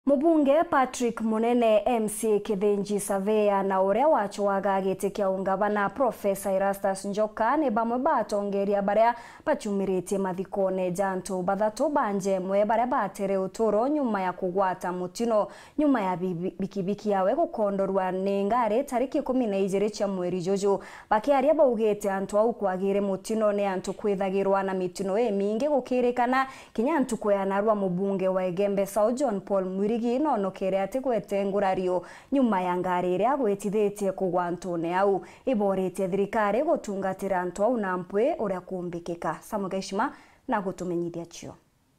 Mubunge Patrick Munene MC Kithinji Savea na uria wachuaga giti kia ungavana Professor Erastus Njoka ni bamwe batongeria baria bachumiritie mathikone jantu bathatu banje mwe baria batere uturo nyuma ya kugwata mutino nyuma ya bikibiki yawe gukondorwa ni ngari tariki 12 cia mweri jojo bakiaria baugite antu au kwagire mutino ni antu kwithagirwa na mitino mingi gukirikana kinya antu kweanarwa mubunge wa Egembe South John Paul nonekere ati gwete NGURARIO nyuma ya ngari iria gwetithetie kugwa ANTUNE au iborete thirikari gutungatira antu au na mpwe uria kumbikika samugeshima na gutumenyithia cio.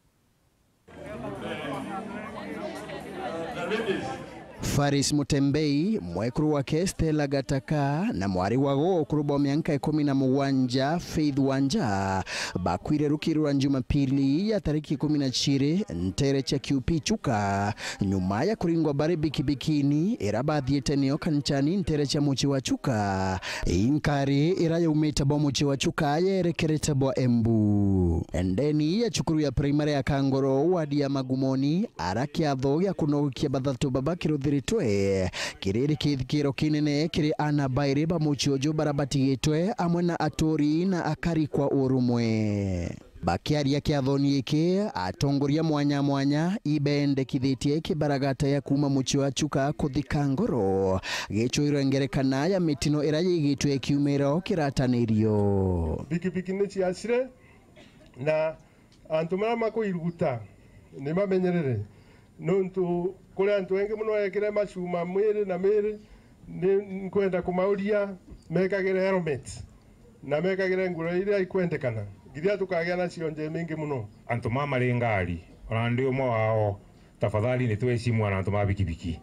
Faris Mutembei mwekuru wake Stella Gataka na mwari wago kuruba mianka 17 Faith Wanja bakwire rukirwa Jumapili ya tariki 12 ntere cha QP Chuka nyuma ya kuringwa bare bikibikini erabathiete nio kanchani ntere cha muchi wa Chuka inkari irayo umeta bo muchi wa Chuka yerekerete bo Embu endeni ya chukuru ya primary ya Kangoro wadi ya Magumoni arakia tho ya kunokia BATHATU babakiro twe kiriri kithikiro kinene kiri anabaire bamuchiojo barabatigitwe amwe na atori na akari kwa urumwe bakiaria kiathoni iki atongoria mwanya ibende kithitie kibaragata ya kuma muchio Chuka kuthika ngoro gichuiro ngerekana ya mitino irayigitwe kiumero kiratanirio bikibiki ni ciacire na antu marama kuiruta ni mamenyerere nontu kule antu wengi muno ekire macuma mwiri na miri ni kwenda kumauria mekagire helmet na mekagire nguro iria ikwendekana ngiria tukagea na cionje mingi muno antu mamari ngari ona ndi umwe wao tafadhali ni twecimu antu mabikibiki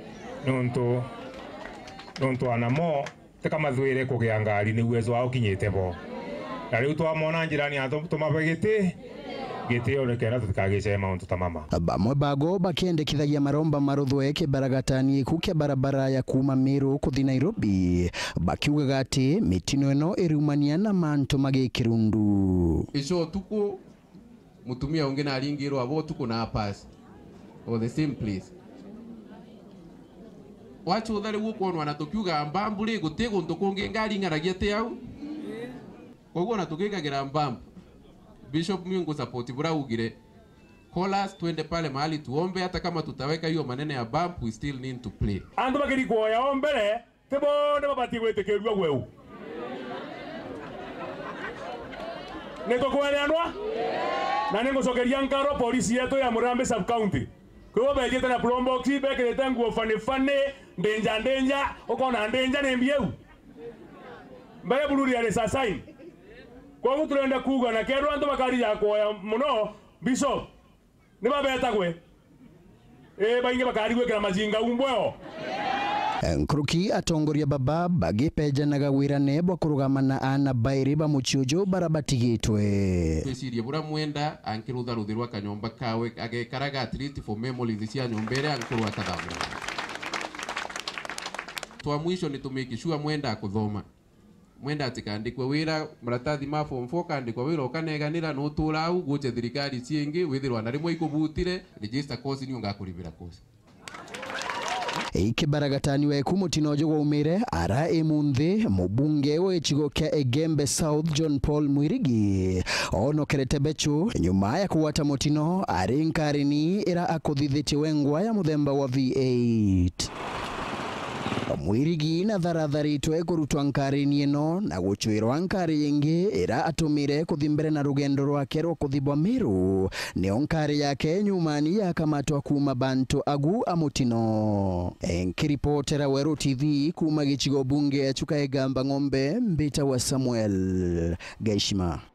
nontu anamo tekamathuire kugea ngari ni uwezo wao kinyete bo na riu twamona njirani antu tumabegete gitio nekera tukagicema untu tamama bamwe bago bakiendekithagia maromba maruthwe kibaragatani kukia barabara ya kuma Meru kuthi Nairobi bakiugaga ati mitino eno irumania na mantu magikirundu ico tuku mutumia ungi na aringirwa abo tuku na pass or the same place wacho uthari gukonwa na tukiuga mbamburi gutego ntukungi ngari ngaragia te au koguo na tukigagira mbambu Bishop Mungu support bura ugire call us twende pale mahali tuombe hata kama tutaweka hiyo maneno ya bump we still need to play andu bakiri kuoya ombere tebone babati gwetekerwa gweu neko kweleanwa na nengo sokeria nkaro polisi yetu ya Murambe sub county kwa bejete na plombox bekerete nguo fane ndenja ukona ndenja nembieu mbaya bururi ya resasaini kwa mtu turenda kuga na kero antu bakari ya kuoya muno Bishop ni babetagwe bainge bakari gwekera majinga umbweo Nkruki atongoria baba bagipeja na gawirane bwa kurugama na anabaire bamuchiojo barabatigitwe twicirie bura mwenda ankirutha ruthirwa kanyomba kawe agekaraga at least for memories cia nyombere ankurwa kathamu twa mwisho ni tumikishua mwenda kuthoma mwenda atikandikwe wira maratathi ma form 4 kandikwa wira ukaneganira no turau guche thirikari ciengi withirwa na rimwe ikubutire register course ni ungakuribira course ikibaragatani we kumutino jogo umire ara emunthi mubunge we chigo kia Egembe South John Paul Mwirigi ono keretebechu nyuma ya kuwata mutino arinkarini ira akuthithiti wengwa ya muthemba wa V8 Mwirigi na tharatharitwe kurutwa nkarini eno na guchuirwa nkari yengi ira atumire kuthimbere na rugendo rwake rwa kuthibwa Meru ni onkari yake nyumani yakamatwa kuma bantu agu amutino enkiripotera Weru TV kuma gichigo bunge Chuka Egamba Ng'ombe Mbita wa Samuel Gaishima.